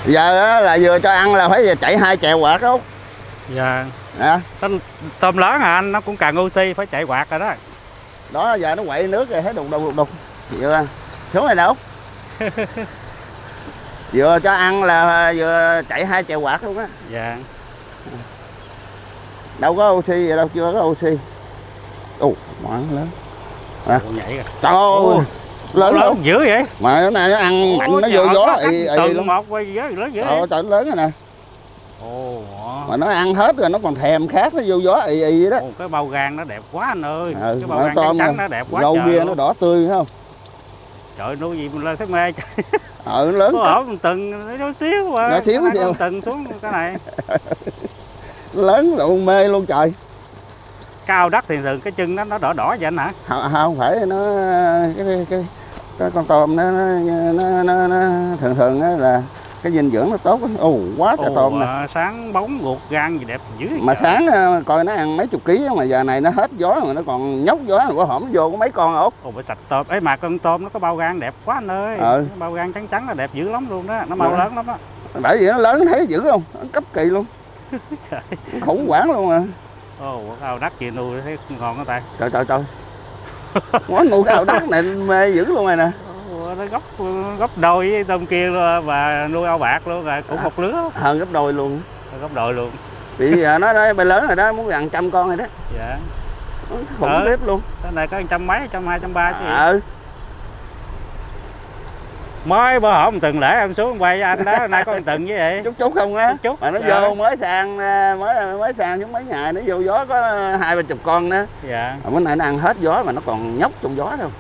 Giờ á, là vừa cho ăn là phải chạy 2 chèo quạt không? Dạ. À. Tôm lớn à anh, nó cũng cần oxy, phải chạy quạt rồi đó. Đó giờ nó quậy nước rồi thấy đục đục đục đục. Vừa xuống này đâu? Vừa cho ăn là vừa chạy 2 chèo quạt luôn á. Dạ. Đâu có oxy vậy đâu, chưa có oxy. Ồ, món lớn. À. Nhảy kìa. Trời ơi. Lớn lớn không? dữ vậy? Mà cái này nó ăn mạnh, nó vô gió từng một quay lớn dữ. Trời lớn rồi nè. Ồ. Mà nó ăn hết rồi nó còn thèm khát, nó vô gió vậy đó. Ồ, cái bao gan nó đẹp quá anh ơi. Ừ, cái bao gan trắng trắng nó đẹp quá. Râu trời bia luôn. nó đỏ tươi phải không? Trời nuôi gì mình lên thấy mê. Nó lớn. Có ở một từng nó xíu rồi. Nó xíu xíu. Từng xuống cái này. Lớn luôn mê luôn trời. Cao đất thì thường cái chân nó đỏ đỏ vậy anh hả? Không phải nó cái con tôm nó thường thường là cái dinh dưỡng nó tốt. Ồ quá trời tôm nè. Sáng bóng ruột gan gì đẹp dữ. Mà sáng coi nó ăn mấy chục ký mà giờ này nó hết gió mà nó còn nhóc gió, có hổm vô có mấy con út. Ồ phải sạch tôm. Ấy mà con tôm nó có bao gan đẹp quá anh ơi. Ừ. Bao gan trắng trắng là đẹp dữ lắm luôn đó, nó mau lớn lắm đó. Bởi vì nó lớn thấy dữ không? Nó cấp kỳ luôn. Khủng hoảng luôn à. Ồ, cái ao đất gì nuôi thấy ngon hả ta? Trời. Món nuôi cái ao đất này mê dữ luôn rồi nè. Nó gấp đôi với tôm kia luôn, và nuôi ao bạc luôn rồi, cũng một lứa. Hơn gấp đôi luôn. Gấp đôi luôn. Vì giờ nó đó bay lớn rồi đó, muốn gần 100 con rồi đó. Dạ. Khủng khiếp luôn. Cái này có 100 mấy, 120, 130 chứ. Ừ. Mới bữa hổm từng lễ em xuống quay với anh đó, nay có một từng với vậy. Chút không á. Chút. Mà nó dạ. vô mới sang xuống mấy ngày nó vô gió có 20-30 con nữa. Dạ. Bữa nay nó ăn hết gió mà nó còn nhóc trong gió đâu.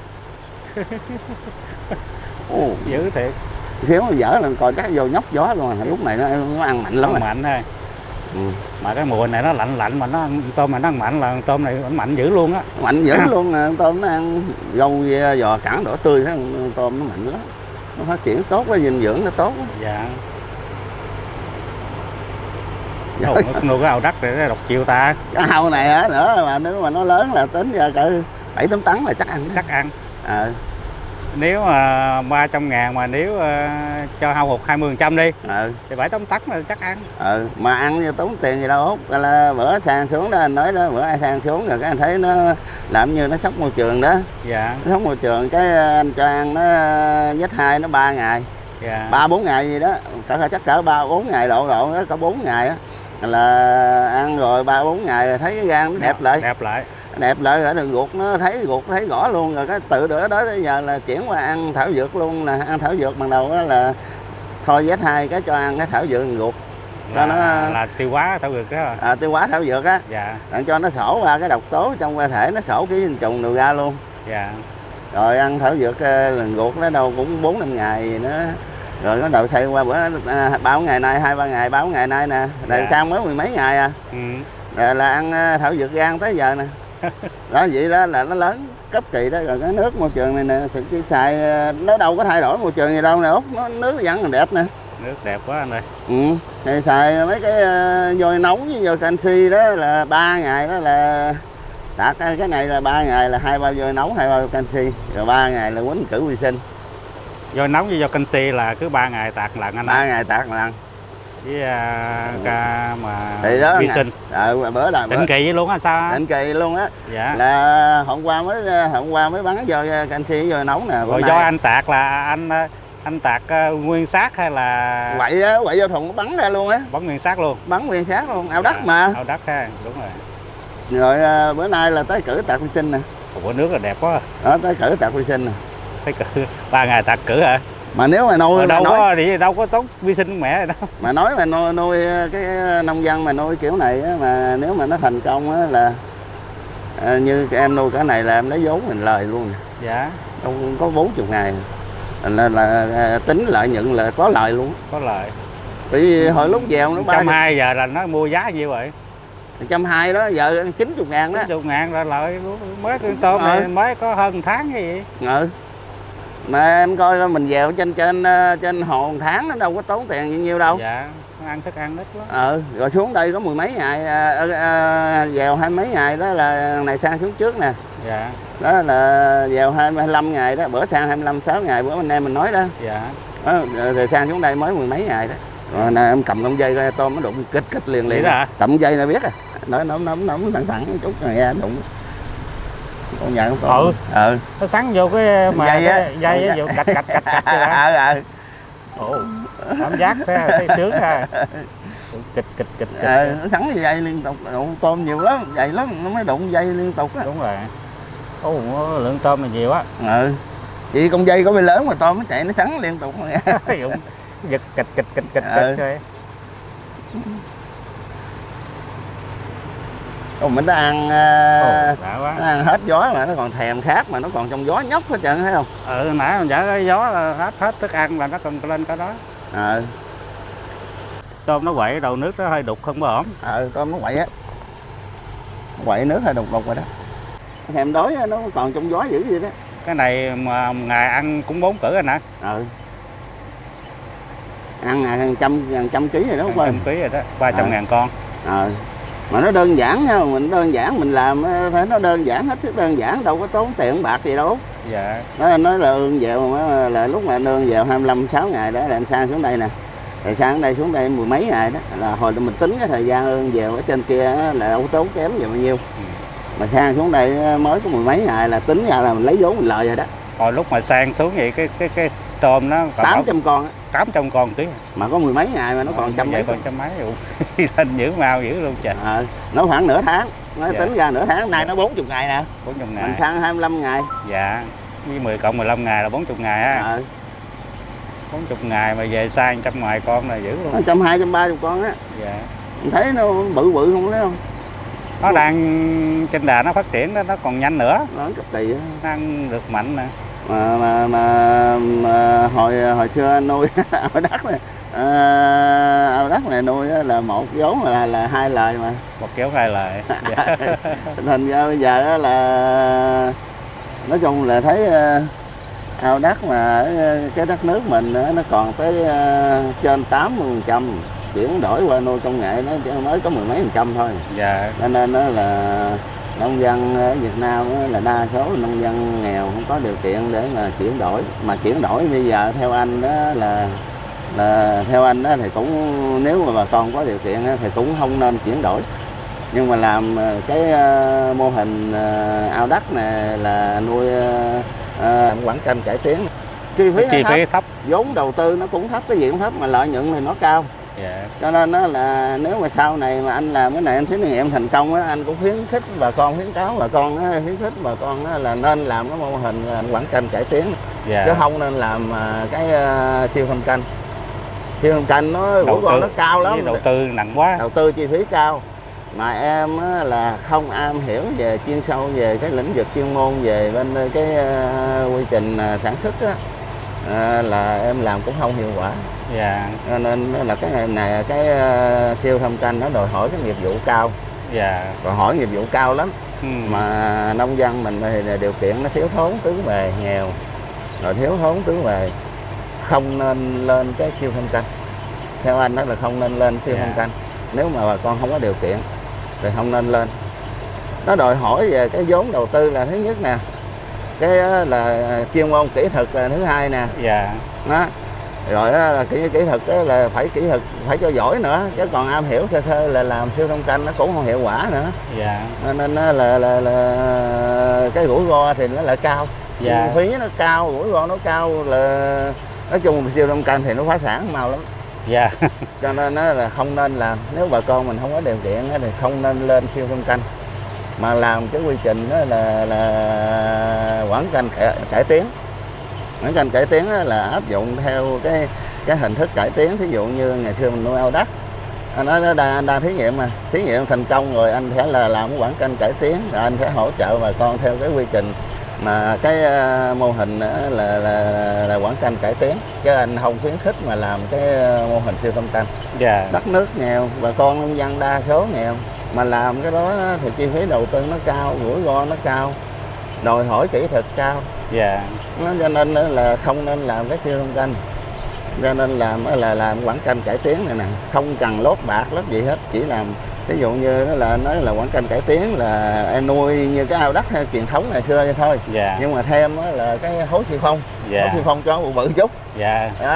Ồ, dữ thiệt. Xíu mà dở là coi chắc vô nhóc gió luôn rồi. Lúc này nó ăn mạnh lắm. Nó mạnh thôi. Ừ. Mà cái mùa này nó lạnh mà nó tôm mà nó ăn mạnh là tôm này nó mạnh dữ luôn á. Mạnh dữ luôn nè, tôm nó ăn râu giò cẳng đỏ tươi đó, tôm nó mạnh lắm. Nó phát triển tốt, cái dinh dưỡng nó tốt. Dạ. Nuôi cái ao đất để nó độc chiêu ta. Cái ao này á nữa mà nếu mà nó lớn là tính ra cỡ 7-8 tấn là chắc ăn. Chắc ăn. Nếu mà 300 ngàn mà nếu cho hao hụt 20% đi thì 7-8 tấn là chắc ăn. Mà ăn như tốn tiền gì đâu Út. Là bữa sang xuống đó anh nói đó, bữa ai sang xuống rồi cái anh thấy nó làm như nó sốc môi trường đó. Dạ. Nó sốc môi trường cái anh cho ăn nó Z2 nó 3 ngày. Dạ. 3-4 ngày gì đó, chắc cỡ 3-4 ngày độ đó, cỡ 4 ngày á. Là ăn rồi 3-4 ngày thấy cái gan nó đẹp lại. Đẹp lại rồi đường ruột nó thấy rõ luôn rồi, cái tự đỡ đó tới giờ là chuyển qua ăn thảo dược luôn. Là ăn thảo dược ban đầu đó là thôi Z2 cái cho ăn cái thảo dược đường ruột cho nó là tiêu hóa thảo dược đó. Tiêu hóa thảo dược á. Dạ. Cho nó sổ qua cái độc tố trong cơ thể, nó sổ ký sinh trùng đồ ra luôn. Dạ. Rồi ăn thảo dược lần ruột nó đâu cũng 4-5 ngày gì nữa. Rồi có đầu xây qua bữa 3 ngày nay, 2-3 ngày, 3 ngày nay nè. Rồi sang mới 10 mấy ngày à. Rồi là ăn thảo dược gan tới giờ nè. Đó vậy đó là nó lớn cấp kỳ đó. Rồi cái nước môi trường này nè, thực sự xài nó đâu có thay đổi môi trường gì đâu nè Út, nước vẫn còn đẹp nè. Nước đẹp quá anh ơi. Thì xài mấy cái vôi nóng với vôi canxi đó là 3 ngày đó là tạt cái này là 3 ngày là 2 bao vôi nóng, 2 bao canxi, rồi 3 ngày là quýnh khử vi sinh. Vôi nóng với vôi canxi là cứ 3 ngày tạt lần anh. 3 ngày tạt lần. Với ca mà vi sinh. Bữa là định kỳ luôn á sao? Định kỳ luôn á. Dạ. Là hôm qua mới bắn vô canxi vôi nóng nè. Rồi do anh tạt là anh tạt nguyên xác hay là quậy vô thùng nó bắn ra luôn á. Bắn nguyên xác luôn. Bắn nguyên xác luôn, ao đất mà. Ao đất ha, đúng rồi. Rồi bữa nay là tới cử tạt vi sinh nè. Ủa nước là đẹp quá. Đó tới cử tạt vi sinh nè. Tới cử 3 ngày tạt cử hả? Mà nếu mà nuôi đâu có tốn vi sinh mẹ rồi đâu. Mà nói mà nuôi cái nông dân mà nuôi kiểu này á, mà nếu mà nó thành công á là như em nuôi cái này là em lấy vốn mình lời luôn nè. Dạ. Không có 40 ngày là tính lợi nhuận là có lời luôn. Có lời. Bởi vì hồi lúc dèo nó 120 giờ là nó mua giá nhiêu vậy? 120 đó, giờ 90 ngàn đó. 90 ngàn rồi lợi mới con tôm này mới có hơn 1 tháng cái gì. Mà em coi mình dèo trên hồ 1 tháng nó đâu có tốn tiền gì nhiêu đâu. Dạ, nó ăn thức ăn ít lắm. Rồi xuống đây có 10 mấy ngày, dèo 20 mấy ngày đó là này sang xuống trước nè. Dạ. Đó là dèo 25 ngày đó, bữa sang 25 6 ngày bữa anh em mình nói đó. Dạ. Rồi sang xuống đây mới 10 mấy ngày đó. Rồi nè em cầm con dây coi tôm nó đụng kích kích liền liền. Cầm dây là biết à. Nói nóng thẳng thẳng chút rồi nghe đụng. Con nhà con. Nó sắn vô cái mà dây á, dây vô cạch vậy. Ồ, cảm giác thấy sướng ha. Kịch. Nó sắn dây liên tục, tôm nhiều lắm, dày lắm nó mới đụng dây liên tục á. Đúng rồi. Ồ, lượng tôm là nhiều á. Vậy con dây có bị lớn mà tôm nó chạy nó sắn liên tục nghe. Giật kịch rồi. Còn mình nó ăn nó ăn hết gió mà nó còn thèm khát mà nó còn trong gió nhóc hết trơn thấy không? Nãy mình dở cái gió là hết thức ăn là nó còn lên cái đó. Tôm nó quậy đầu nước nó hơi đục không ổn. Tôm nó quậy á. Quậy nước hơi đục rồi đó. Thèm đói nó còn trong gió dữ vậy đó. Cái này mà ngày ăn cũng 4 cử anh hả? Ăn hàng trăm ký rồi đó không? 100 ký rồi đó, 300.000 con. Mà nó đơn giản nha, mình đơn giản mình làm phải nó đơn giản, hết sức đơn giản, đâu có tốn tiền bạc gì đâu. Dạ. Nói là ương dèo là lúc mà nương dèo 25-6 ngày đó là em sang xuống đây nè. Rồi sang ở đây xuống đây 10 mấy ngày đó là hồi mình tính cái thời gian ương dèo ở trên kia là đâu có tốn kém gì bao nhiêu. Mà sang xuống đây mới có 10 mấy ngày là tính ra là mình lấy vốn mình lời rồi đó. Hồi lúc mà sang xuống vậy cái tôm nó còn 800 con á. 800 con tí. Mà có 10 mấy ngày mà nó còn trăm mấy. Còn trăm mấy luôn. Lên giữ mau dữ luôn trời. Nó khoảng nửa tháng. Nó tính ra nửa tháng, nay nó 40 ngày nè. 40 ngày. Mình sang 25 ngày. Dạ. Với 10 cộng 15 ngày là 40 ngày á. 40 ngày mà về sang 100 ngoài con là dữ luôn. 120, 130 con á. Dạ. Mình thấy nó bự không thấy không? Nó đang trên đà nó phát triển đó, nó còn nhanh nữa. Nó cực kỳ á. Nó ăn được mạnh nè. Mà hồi xưa nuôi ao đất này nuôi là một vốn là 2 lời mà. Một kéo 2 lời. Dạ. Thành ra bây giờ là nói chung là thấy ao đất mà ở cái đất nước mình nó còn tới trên 80%, chuyển đổi qua nuôi công nghệ nó mới có 10 mấy % thôi. Dạ. Cho nên nó là nông dân ở Việt Nam là đa số nông dân nghèo không có điều kiện để mà chuyển đổi. Mà chuyển đổi bây giờ theo anh đó là theo anh đó thì cũng nếu mà bà con có điều kiện thì cũng không nên chuyển đổi. Nhưng mà làm cái mô hình ao đất này là nuôi quảng canh cải tiến. Chi phí thấp, vốn đầu tư nó cũng thấp, cái gì cũng thấp mà lợi nhuận thì nó cao. Yeah. Cho nên đó là nếu mà sau này mà anh làm cái này anh thấy em thành công á, anh cũng khuyến khích bà con, khuyến cáo bà con á, khuyến khích bà con á, là nên làm cái mô hình quảng canh cải tiến. Yeah. Chứ không nên làm cái siêu thâm canh. Siêu thâm canh nó rủi ro nó cao lắm, đầu tư nặng quá, đầu tư chi phí cao. Mà em á, là không am hiểu về chuyên sâu về cái lĩnh vực chuyên môn về bên cái quy trình sản xuất á, là em làm cũng không hiệu quả. Dạ. Nên là cái này cái siêu thâm canh nó đòi hỏi cái nghiệp vụ cao. Dạ. Đòi hỏi nghiệp vụ cao lắm. Mà nông dân mình thì điều kiện nó thiếu thốn tứ bề, nghèo rồi thiếu thốn tứ bề, không nên lên cái siêu thâm canh. Theo anh đó là không nên lên siêu thâm canh. Nếu mà bà con không có điều kiện thì không nên lên. Nó đòi hỏi về cái vốn đầu tư là thứ nhất nè, cái là chuyên môn kỹ thuật là thứ hai nè. Dạ. Đó. Rồi là kỹ thuật là phải kỹ thuật phải cho giỏi nữa, chứ còn am hiểu sơ sơ là làm siêu thâm canh nó cũng không hiệu quả nữa. Dạ. Nên là cái rủi ro thì nó lại cao. Dạ. Chi phí nó cao, rủi ro nó cao, là nói chung siêu thâm canh thì nó phá sản mau lắm. Dạ. Cho nên là không nên làm, nếu bà con mình không có điều kiện thì không nên lên siêu thâm canh, mà làm cái quy trình đó là quảng canh cải tiến. Quảng canh cải tiến là áp dụng theo cái hình thức cải tiến. Thí dụ như ngày xưa mình nuôi ao đất, nó đang thí nghiệm mà, thí nghiệm thành công rồi anh sẽ là làm quảng canh cải tiến, rồi anh sẽ hỗ trợ bà con theo cái quy trình mà cái mô hình là quảng canh cải tiến, chứ anh không khuyến khích mà làm cái mô hình siêu thâm canh. Yeah. Đất nước nghèo, bà con nông dân đa số nghèo, mà làm cái đó thì chi phí đầu tư nó cao, rủi ro nó cao, đòi hỏi kỹ thuật cao. Yeah. Cho nên là không nên làm cái siêu thâm canh. Cho nên làm quảng canh cải tiến này nè, không cần lót bạc lót gì hết, chỉ làm ví dụ như đó là nói là quảng canh cải tiến là em nuôi như cái ao đất theo truyền thống ngày xưa thôi. Yeah. Nhưng mà thêm là cái hố xi phong. Yeah. Hố xi phong cho bự bự chút. Yeah. Đó,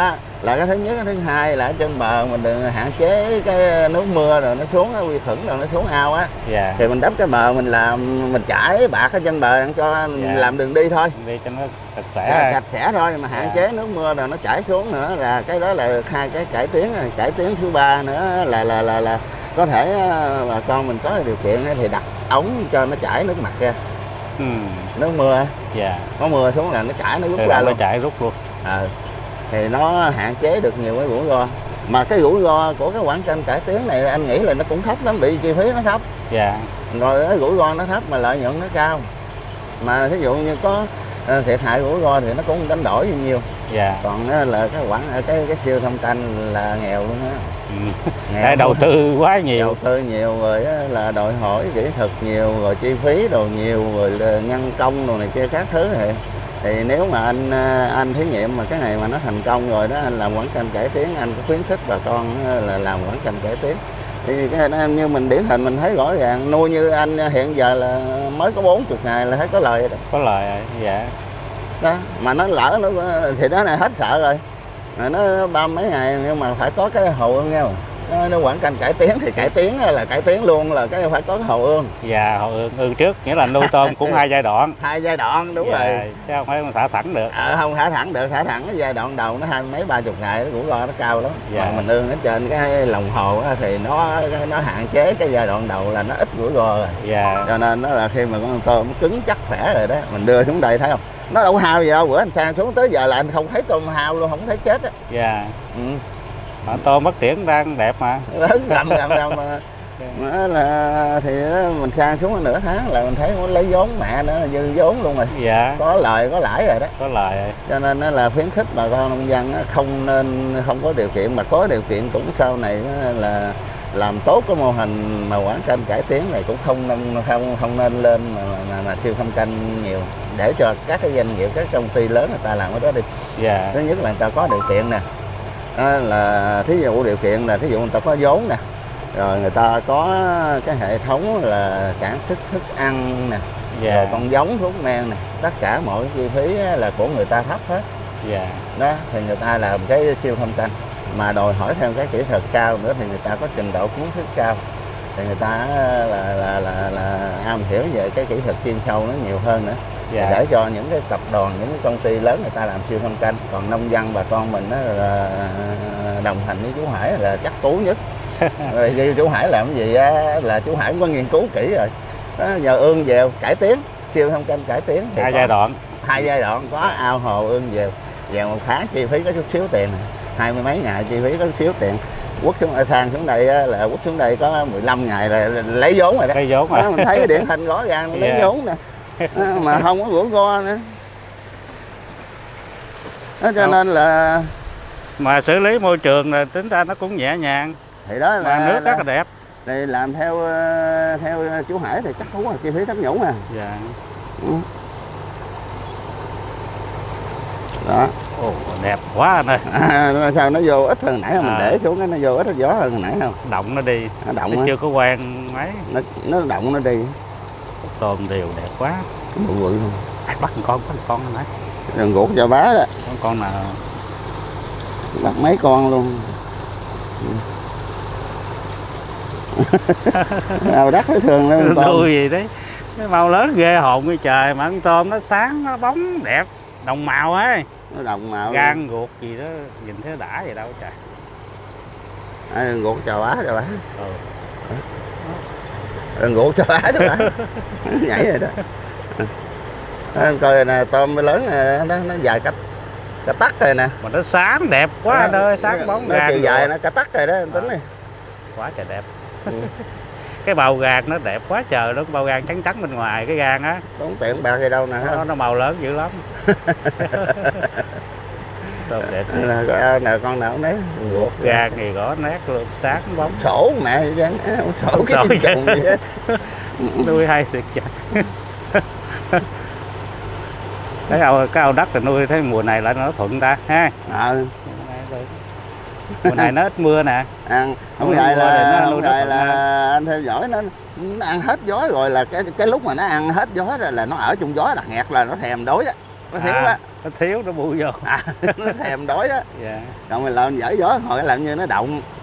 là cái thứ nhất. Cái thứ hai là ở trên bờ mình đừng hạn chế cái nước mưa rồi nó xuống, quy khuẩn rồi nó xuống ao á. Thì mình đắp cái bờ mình làm, mình trải bạc ở trên bờ cho làm đường đi thôi, đi cho nó sạch sẽ thôi, mà hạn chế nước mưa rồi nó chảy xuống nữa, là cái đó là hai cái cải tiến. Cải tiến thứ ba nữa là có thể bà con mình có điều kiện thì đặt ống cho nó chảy nước mặt ra. Nước mưa có mưa xuống là nó chảy, nó rút ra luôn, nó chảy rút luôn. Thì nó hạn chế được nhiều cái rủi ro. Mà cái rủi ro của cái quảng canh cải tiến này anh nghĩ là nó cũng thấp lắm, bị chi phí nó thấp. Rồi cái rủi ro nó thấp mà lợi nhuận nó cao. Mà thí dụ như có thiệt hại rủi ro thì nó cũng đánh đổi nhiều. Còn là cái siêu thâm canh là nghèo luôn á. Nghèo, đầu tư quá nhiều. Đầu tư nhiều rồi là đòi hỏi kỹ thuật nhiều, rồi chi phí đồ nhiều, rồi nhân công đồ này kia các thứ. Thì nếu mà anh thí nghiệm mà cái này mà nó thành công rồi đó, anh làm quảng canh cải tiến, anh có khuyến khích bà con là làm quảng canh cải tiến. Thì cái này như mình điển hình mình thấy rõ ràng, nuôi như anh hiện giờ là mới có 40 ngày là thấy có lời rồi đó. Có lời rồi, đó, mà nó lỡ nó thì đó này hết sợ rồi. Nó 30 mấy ngày nhưng mà phải có cái hồ ương nha. Nó quảng canh cải tiến thì cải tiến là cải tiến luôn, là cái phải có cái hồ ương. Hồ ương trước, nghĩa là nuôi tôm cũng 2 giai đoạn. 2 giai đoạn đúng rồi. Chứ không phải thả thẳng được. Không thả thẳng được, thả thẳng cái giai đoạn đầu nó 20 mấy 30 ngày nó rủi ro nó cao lắm. Mà mình ương ở trên cái lòng hồ thì nó hạn chế cái giai đoạn đầu là nó ít rủi ro rồi. Cho nên nó là khi mà con tôm nó cứng chắc khỏe rồi đó, mình đưa xuống đây thấy không? Nó đâu hao gì đâu, bữa anh sang xuống tới giờ là anh không thấy tôm hao luôn, không thấy chết á. Tôm phát triển đang đẹp mà. Lớn gầm mà là thì mình sang xuống nửa tháng là mình thấy nó lấy vốn mẹ nữa, dư vốn luôn rồi. Có lời có lãi rồi đó. Có lời rồi. Cho nên nó là khuyến khích bà con nông dân không nên không có điều kiện, mà có điều kiện cũng sau này là làm tốt cái mô hình mà quảng canh cải tiến này, cũng không nên lên mà siêu thâm canh nhiều, để cho các cái doanh nghiệp, các công ty lớn người ta làm cái đó đi. Thứ nhất là người ta có điều kiện nè, là thí dụ điều kiện là thí dụ người ta có vốn nè, rồi người ta có cái hệ thống là sản xuất thức ăn nè, rồi con giống thuốc men nè, tất cả mọi cái chi phí là của người ta thấp hết. Đó thì người ta làm cái siêu thâm canh mà đòi hỏi thêm cái kỹ thuật cao nữa, thì người ta có trình độ kiến thức cao, thì người ta là am hiểu về cái kỹ thuật chuyên sâu nó nhiều hơn nữa. Để cho những cái tập đoàn, những cái công ty lớn người ta làm siêu thâm canh, còn nông dân bà con mình đó là đồng hành với chú Hải là chắc cú nhất. Rồi chú Hải làm cái gì á, là chú Hải cũng có nghiên cứu kỹ rồi đó, nhờ ương dèo cải tiến, siêu thâm canh cải tiến thì 2 giai đoạn. 2 giai đoạn có ao hồ ương dèo một tháng chi phí có chút xíu tiền, 20 mấy ngày chi phí có chút xíu tiền. Quất xuống sang xuống đây là quất xuống đây có 15 ngày là lấy vốn rồi đó. Lấy vốn rồi. Đó, mình thấy cái điển hình rõ ràng lấy vốn nè. Mà không có rủi ro nữa. Đó, cho nên là mà xử lý môi trường là tính ra nó cũng nhẹ nhàng. Thì đó là nước rất là đẹp. Thì làm theo chú Hải thì chắc không có chi phí thấp nhũng à. Đó. Đẹp quá anh ơi. Sao nó vô ít hơn nãy không? Mình để xuống cái nó vô ít gió hơn hồi nãy không? Động nó đi. Nó chưa có quen mấy. Nó động nó đi. Tôm đều đẹp quá. Bự bự không? Bắt một con nãy. Đừng ruột cho bá đó. Con nào? Bắt mấy con luôn. Nào đắt thấy thường lắm. Nuôi gì đấy. Cái màu lớn ghê hồn cái trời, mà con tôm nó sáng, nó bóng đẹp, đồng màu ấy. Nó đồng màu. Gan ruột gì đó, nhìn thấy đã vậy đâu trời. Đừng ruột cho bá cho bá. Đừng ruột cho bá cho bá. Nhảy rồi đó. Em coi nè, tôm lớn nè, nó dài cách tắc rồi nè. Mà nó sáng đẹp quá anh ơi, sáng bóng nó chiều dài nó cả tắc rồi đó, em tính đi. Quá trời đẹp. Cái bào gan nó đẹp quá trời đó, cái bào gan trắng trắng bên ngoài cái gan á. Tốn tiền bạc gì đâu nè. Nó màu lớn dữ lắm. Tôm đẹp. Nè con nào cũng đấy. Ruột gan thì gõ nét luôn, sáng bóng. Sổ mẹ vậy chứ, sổ cái chim trùng gì hết. Nuôi hay thiệt trời. Cái ao đất thì nuôi thấy mùa này lại nó thuận ta ha. Mùa này nó ít mưa nè. Không vậy là anh theo dõi nó ăn hết gió rồi, là cái lúc mà nó ăn hết gió rồi là nó ở trong gió đặc nghẹt là nó thèm đói á. nó thiếu á. Nó thiếu nó bui vô. Nó thèm đói á. Dạ. Còn mình làm dở gió hồi làm như nó động.